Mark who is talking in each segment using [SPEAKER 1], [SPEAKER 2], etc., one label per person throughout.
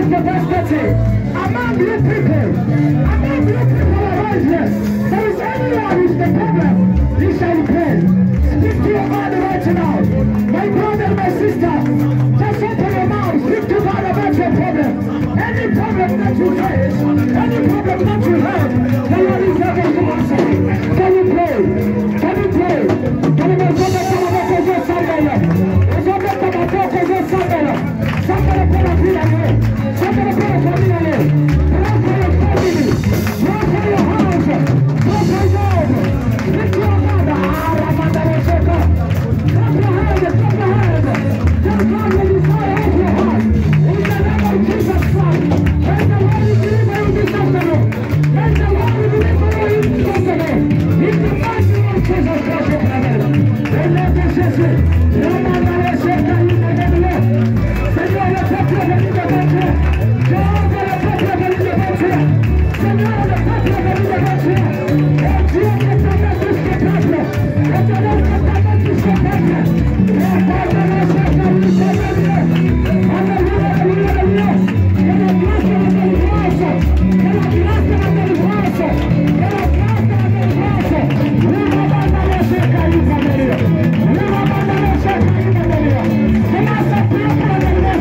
[SPEAKER 1] verse the verse 30. Among you people around here, there is anyone with the problem, you shall repent. Speak to your God right now. My brother, my sister, just open your mouth. Speak to God about your problem. Any problem that you face, any problem that you have, the Lord is able to answer. Can you pray? Can you pray? Can you pray? Somebody put a feel on you. Somebody put a family on you. Pray for your family. Pray for your house. Pray for your job. Lift your hand. Clap your hands. Clap your hands. Tell God the desire of your heart. In the name of Jesus Christ. May the Lord deliver you this afternoon. May the Lord deliver you this afternoon. In the mighty name of Jesus Christ of Nazareth. Amen. Jesus. Seigneur, le peuple est venu devant toi. Jéhovah, le peuple est venu devant toi. Seigneur, le peuple est venu devant toi. Et Dieu t'amène jusqu'au peuple. Et Dieu t'amène jusqu'au peuple. Et pardonne ce que nous sommes venus. Alléluia, alléluia, alléluia. Que la grâce de la délivrance. Que la grâce de la délivrance. Que la grâce de la délivrance. Nous abandonnons ce caillou comme Dieu. Nous abandonnons ce caillou comme Dieu. Commence à prier pour la délivrance.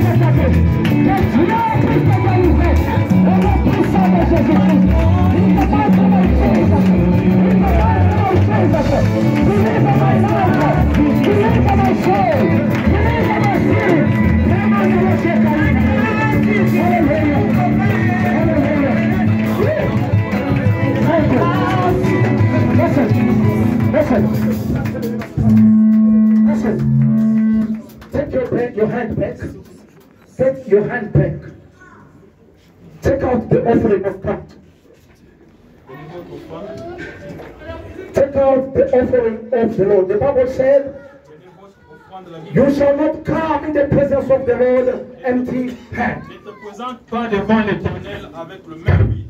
[SPEAKER 1] Listen. Take your hand back. Take your hand back. Take out the offering of God. Take out the offering of the Lord. The Bible said, you shall not come in the presence of the Lord empty handed.
[SPEAKER 2] Ne te présente pas devant l'Éternel avec le même vide.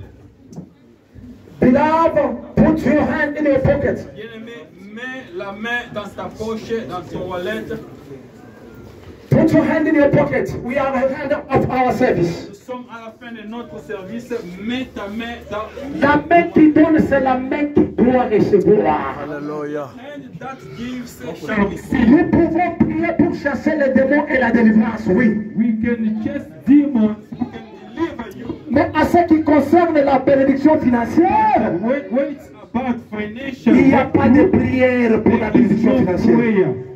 [SPEAKER 1] Beloved, put your hand in your pocket.
[SPEAKER 2] Bien-aimé, mets la main dans ta poche, dans ton wallet.
[SPEAKER 1] Put your hand in your pocket. We are at the end of our service.
[SPEAKER 2] Nous sommes à la fin de notre service. Mets ta main dans
[SPEAKER 1] la main qui donne, c'est la main qui doit recevoir.
[SPEAKER 2] Alléluia. And that gives shall receive.
[SPEAKER 1] Nous pouvons prier pour chasser les démons et la délivrance, oui.
[SPEAKER 2] We can chase demons. We can deliver you.
[SPEAKER 1] Mais à ce qui concerne la bénédiction financière,
[SPEAKER 2] when it's about financial,
[SPEAKER 1] il n'y a pas de prière pour la bénédiction financière.